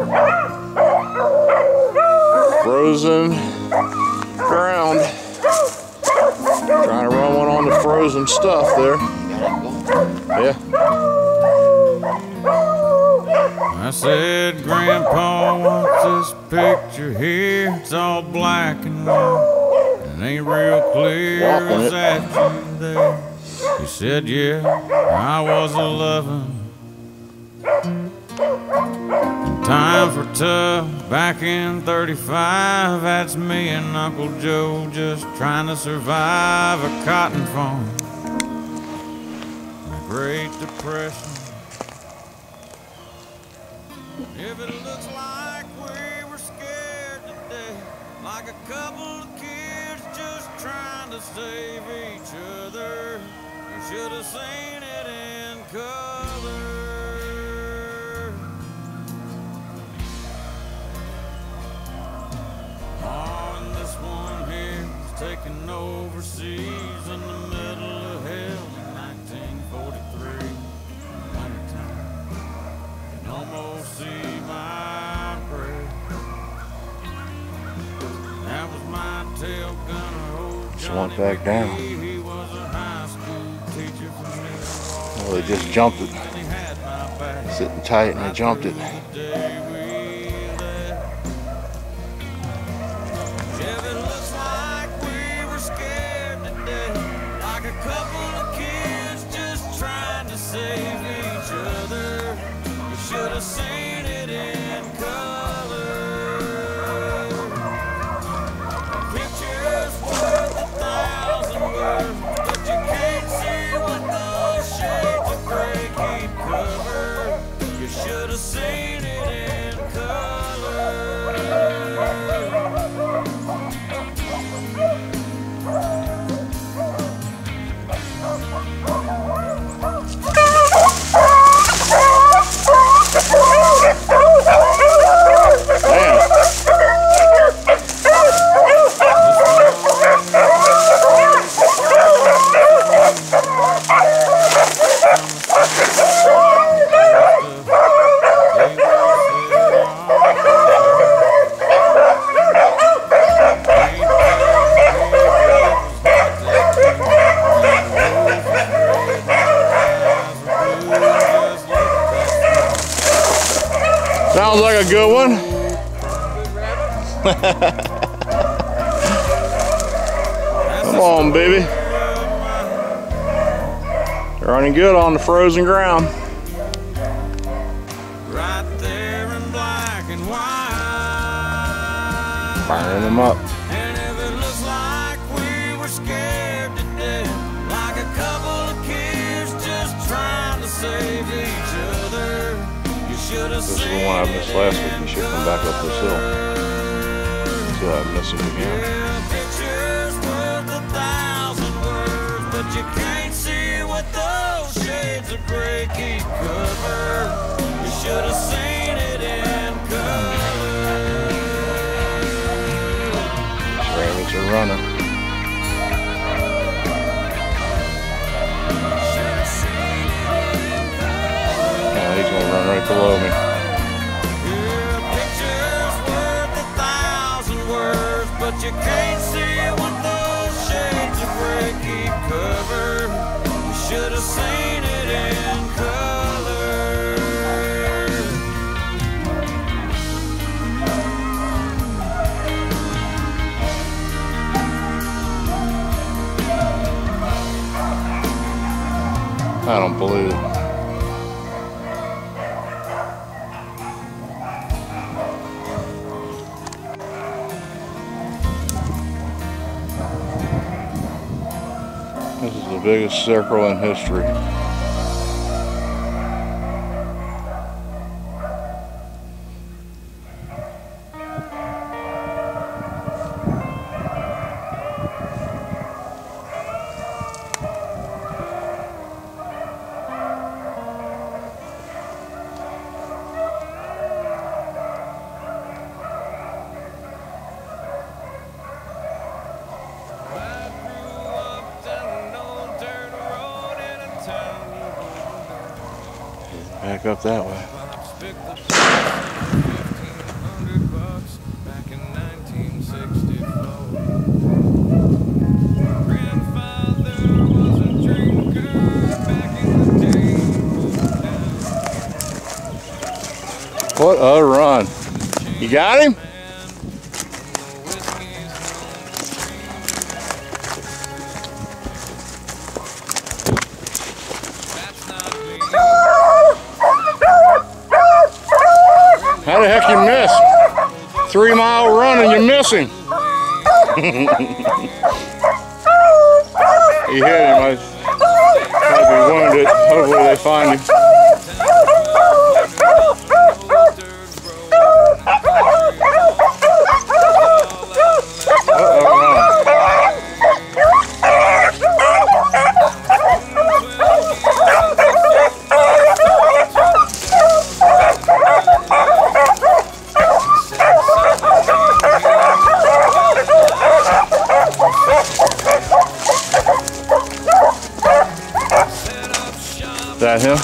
Frozen ground. Trying to run one on the frozen stuff there. Yeah. I said, Grandpa, what's this picture here? It's all black and white. It ain't real clear. Was that you there? He said, yeah, I was 11. Times were tough back in 35. That's me and Uncle Joe just trying to survive a cotton farm. The Great Depression. If it looks like we were scared to death, like a couple of kids just trying to save each other, you should have seen it in color. Oh, and this one here was taken overseas in the middle of hell in 1943. Wintertime, you can almost see my breath. That was my tail gunner, old Slunk back down. He was a high school teacher from Milwaukee. Well, they just jumped it. And he had my back. Sitting tight and they jumped it. Save each other. You should have seen it in color. A picture's worth 1,000 words, but you can't see what those shades of gray keep covered. You should have seen it in color. Sounds like a good one. Come on, baby. Running good on the frozen ground. Right there in black and white. Firing them up. And if it looks like we were scared to death, like a couple of kids just trying to save each other, you should have This is seen the one I missed last week. You should come back up this hill. See how I miss it again. Yeah, picture's worth 1,000 words, but you can't see what those shades of gray keep covered. You should have seen it in color. These rabbits are running. Yeah, he's gonna run right below me. But you can't see what those shades of gray keep covered. You should have seen it in color. I don't believe it. This is the biggest circle in history. Back up that way. What a run. You got him? How the heck you miss? 3-mile run and you're missing. You hit him. I might be wounded. Hopefully they find him. Is that him?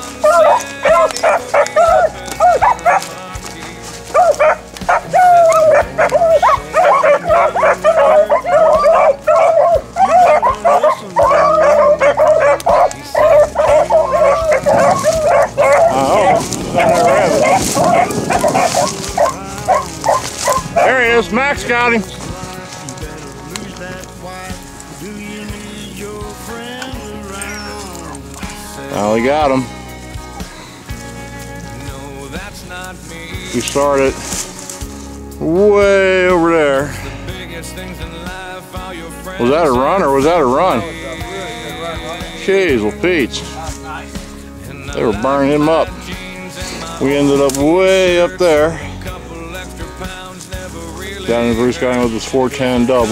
There he is. Max got him. Oh, we got him. We started way over there. Was that a run or was that a run? Jeez, well, Pete's. They were burning him up. We ended up way up there. Down in Bruce got him with his 410 double.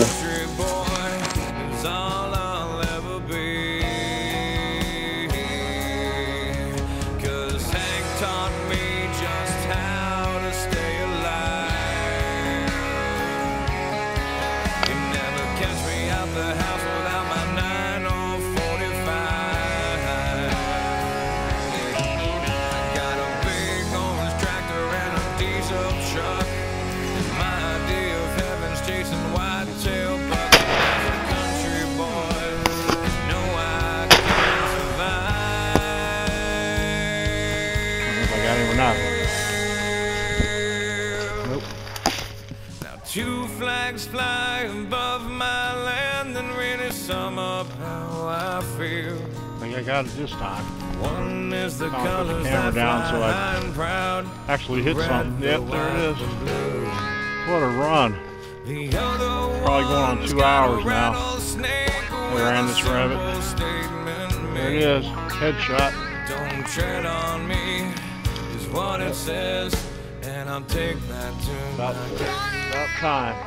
Nope. Now 2 flags fly above my land and really sum up how I feel. I think I got it this time. One is the I'll put the camera down so I actually hit something. Yep, there it is. What a run. Probably going on 2 hours now. They ran this rabbit. There it is. Headshot. Don't tread on me is what it says, and I'll take that to About time.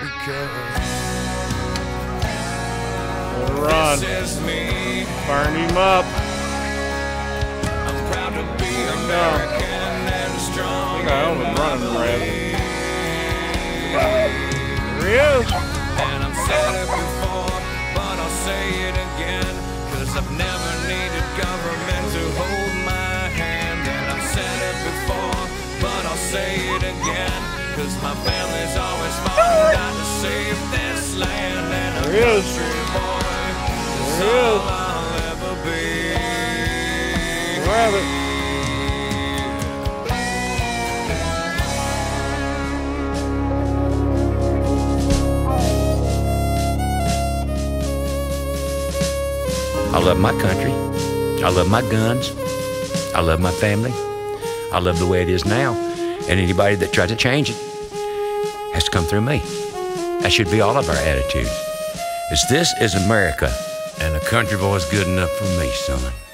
What a run. Burn him up. I'm proud to be American and strong. I think I almost running the rabbit. There he is. And I've said it before, but I'll say it again, 'cause I've never needed government to hold my hand. And I've said it before, but I'll say it again, 'cause my family's always fought and died to save this land. And a country boy is all I'll ever be. Rabbit. I love my country. I love my guns. I love my family. I love the way it is now. And anybody that tries to change it has to come through me. That should be all of our attitudes. This is America, and a country boy's good enough for me, son.